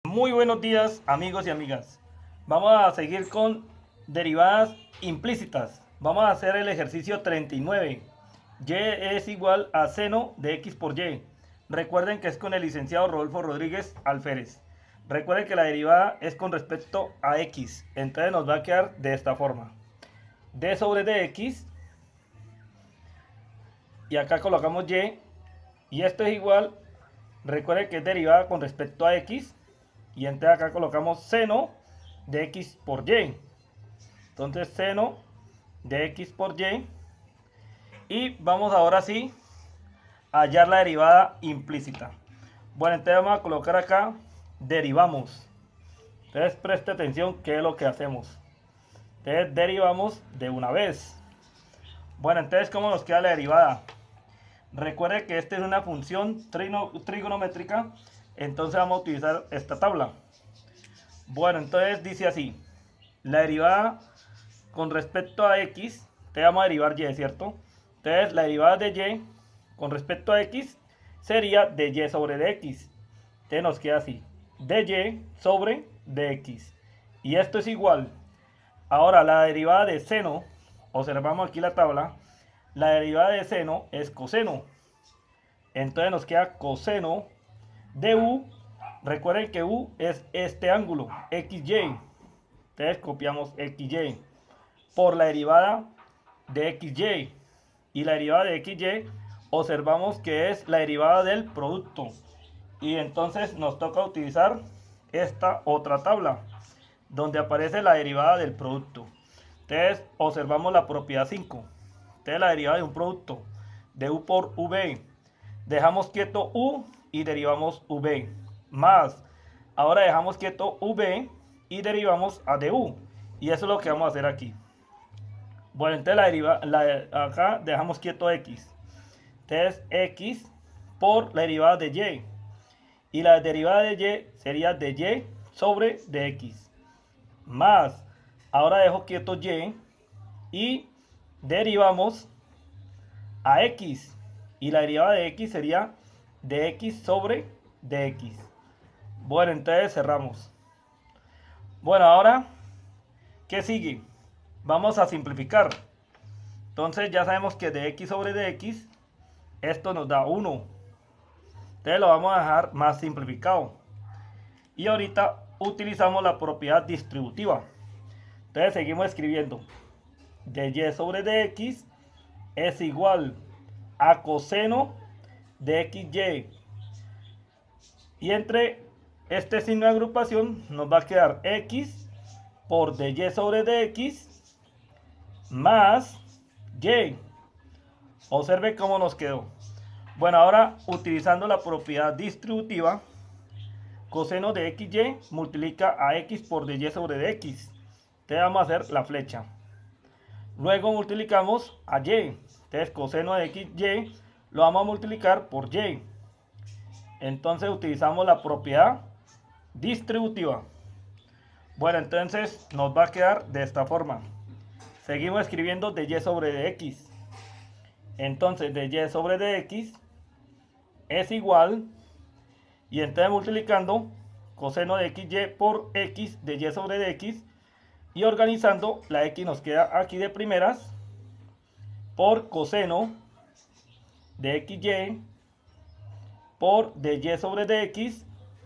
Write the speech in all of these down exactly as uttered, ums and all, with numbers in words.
Muy buenos días, amigos y amigas. Vamos a seguir con derivadas implícitas. Vamos a hacer el ejercicio treinta y nueve. Y es igual a seno de x por y. Recuerden que es con el licenciado Rodolfo Rodríguez Alférez. Recuerden que la derivada es con respecto a x. Entonces nos va a quedar de esta forma. D sobre dx. Y acá colocamos y. Y esto es igual. Recuerden que es derivada con respecto a x. Y entonces acá colocamos seno de x por y. Entonces seno de x por y. Y vamos ahora sí a hallar la derivada implícita. Bueno, entonces vamos a colocar acá derivamos. Entonces preste atención qué es lo que hacemos. Entonces derivamos de una vez. Bueno, entonces ¿cómo nos queda la derivada? Recuerde que esta es una función trigonométrica. Entonces vamos a utilizar esta tabla. Bueno, entonces dice así. La derivada con respecto a x. Te vamos a derivar y, ¿cierto? Entonces la derivada de y con respecto a x sería de y sobre dx. Entonces nos queda así. De y sobre dx. Y esto es igual. Ahora la derivada de seno. Observamos aquí la tabla. La derivada de seno es coseno. Entonces nos queda coseno de u. Recuerden que u es este ángulo, xy. Entonces copiamos xy por la derivada de xy. Y la derivada de xy observamos que es la derivada del producto. Y entonces nos toca utilizar esta otra tabla donde aparece la derivada del producto. Entonces observamos la propiedad cinco. Entonces la derivada de un producto de u por v. Dejamos quieto u y derivamos v. Más, ahora dejamos quieto v y derivamos a du. Y eso es lo que vamos a hacer aquí. Bueno, entonces la deriva, la, acá dejamos quieto x. Entonces x por la derivada de y. Y la derivada de y sería de y sobre dx. Más, ahora dejo quieto y y derivamos a x. Y la derivada de x sería de x sobre dx. Bueno, entonces cerramos. Bueno, ahora, ¿qué sigue? Vamos a simplificar. Entonces ya sabemos que de x sobre dx, esto nos da uno. Entonces lo vamos a dejar más simplificado. Y ahorita utilizamos la propiedad distributiva. Entonces seguimos escribiendo. De y sobre dx es igual a coseno de xy. Y entre este signo de agrupación nos va a quedar x por de y sobre dx más y. Observe cómo nos quedó. Bueno, ahora utilizando la propiedad distributiva, coseno de xy multiplica a x por de y sobre dx. Entonces vamos a hacer la flecha. Luego multiplicamos a y. Entonces coseno de xy lo vamos a multiplicar por y. Entonces utilizamos la propiedad distributiva. Bueno, entonces nos va a quedar de esta forma. Seguimos escribiendo de y sobre dx. Entonces de y sobre dx es igual. Y entonces multiplicando coseno de xy por x de y sobre dx. Y organizando, la x nos queda aquí de primeras por coseno de xy por de y sobre dx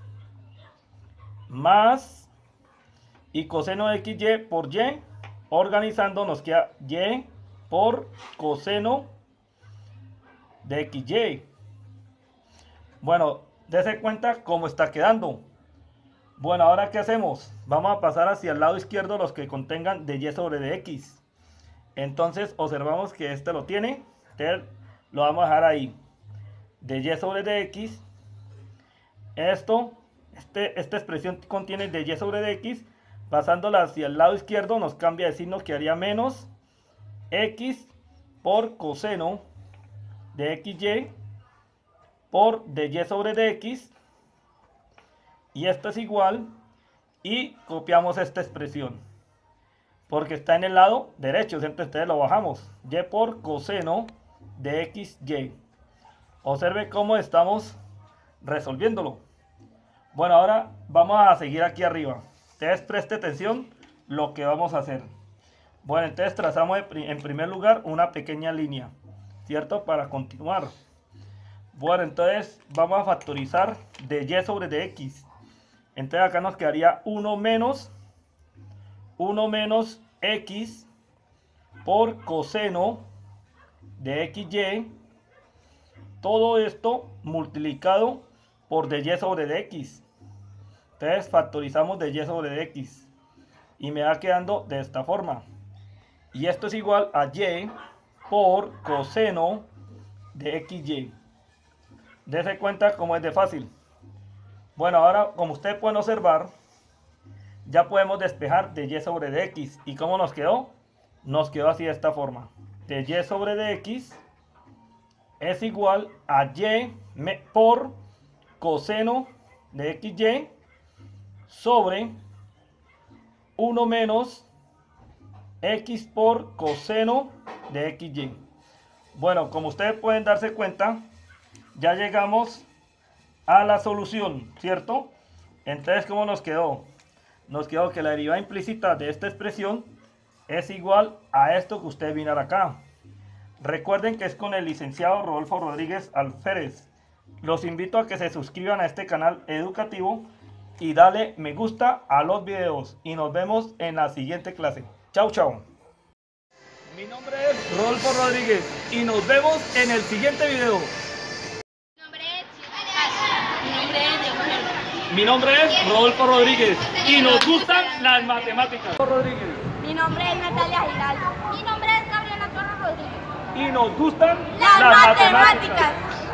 más y coseno de xy por y. Organizando nos queda y por coseno de xy. Bueno, dése cuenta cómo está quedando. Bueno, ahora ¿qué hacemos? Vamos a pasar hacia el lado izquierdo los que contengan de y sobre dx. Entonces observamos que este lo tiene. Entonces lo vamos a dejar ahí. De y sobre dx. Esto, este, esta expresión contiene de y sobre dx. Pasándola hacia el lado izquierdo nos cambia de signo, que haría menos x por coseno de xy por de y sobre dx. Y esto es igual. Y copiamos esta expresión porque está en el lado derecho. Entonces lo bajamos. Y por coseno de xy. Observe cómo estamos resolviéndolo. Bueno, ahora vamos a seguir aquí arriba. Entonces preste atención lo que vamos a hacer. Bueno, entonces trazamos en primer lugar una pequeña línea, ¿cierto? Para continuar. Bueno, entonces vamos a factorizar de y sobre de x. Entonces acá nos quedaría uno menos uno menos x por coseno de xy. Todo esto multiplicado por de y sobre de x. Entonces factorizamos de y sobre de x. Y me va quedando de esta forma. Y esto es igual a y por coseno de xy. Dese cuenta cómo es de fácil. Bueno, ahora como ustedes pueden observar, ya podemos despejar de y sobre de x. ¿Y cómo nos quedó? Nos quedó así de esta forma. De y sobre de x es igual a y por coseno de xy sobre uno menos x por coseno de xy. Bueno, como ustedes pueden darse cuenta, ya llegamos a la solución, ¿cierto? Entonces, ¿cómo nos quedó? Nos quedó que la derivada implícita de esta expresión es igual a esto que ustedes miran acá. Recuerden que es con el licenciado Rodolfo Rodríguez Alférez. Los invito a que se suscriban a este canal educativo y dale me gusta a los videos. Y nos vemos en la siguiente clase. Chau, chau. Mi nombre es Rodolfo Rodríguez y nos vemos en el siguiente video. Mi nombre es Rodolfo Rodríguez y nos gustan las matemáticas. Rodríguez. Mi nombre es Natalia Giraldo. Mi nombre es Gabriela Torres Rodríguez. Y nos gustan las, las matemáticas. matemáticas.